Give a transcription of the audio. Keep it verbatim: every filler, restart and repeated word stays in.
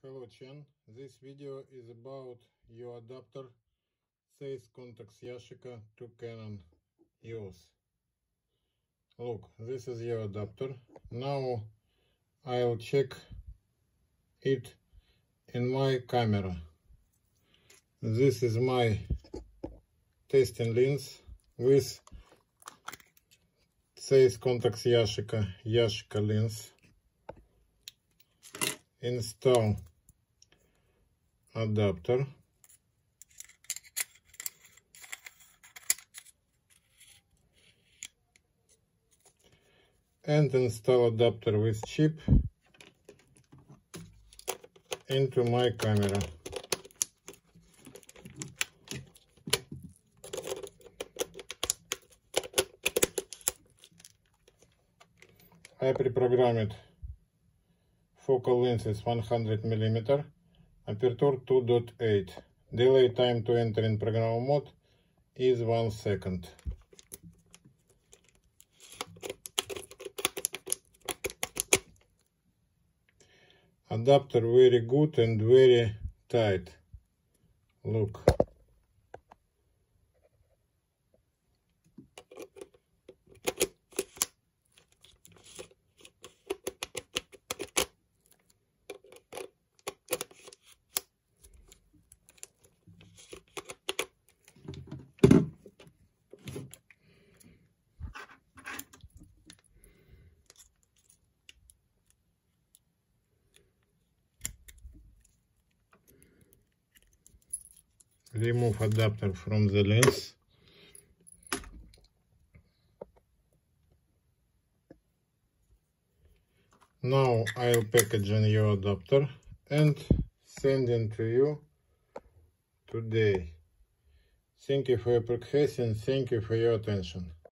Hello Chen, this video is about your adapter Zeiss Contax Yashica to Canon E O S. Look, this is your adapter. Now I'll check it in my camera. This is my testing lens with Zeiss Contax Yashica Yashica lens. Install adapter. And install adapter with chip into my camera. I pre-programmed focal length is one hundred millimeter, aperture two point eight. Delay time to enter in program mode is one second. Adapter very good and very tight. Look. Remove adapter from the lens. Now I'll package your adapter and send it to you today. Thank you for your purchasing. Thank you for your attention.